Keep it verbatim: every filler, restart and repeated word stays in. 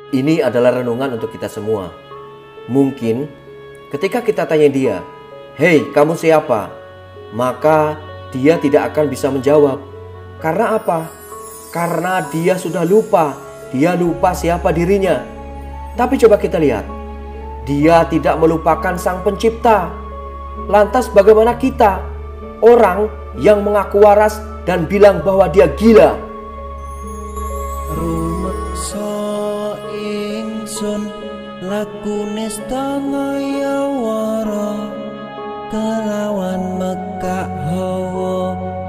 Ini adalah renungan untuk kita semua. Mungkin ketika kita tanya dia, "Hei, kamu siapa?" Maka dia tidak akan bisa menjawab. Karena apa? Karena dia sudah lupa. Dia lupa siapa dirinya. Tapi coba kita lihat, dia tidak melupakan Sang Pencipta. Lantas bagaimana kita, orang yang mengaku waras dan bilang bahwa dia gila? Rumeksa ingsun lakune setangaya wara kelawan mekak hawa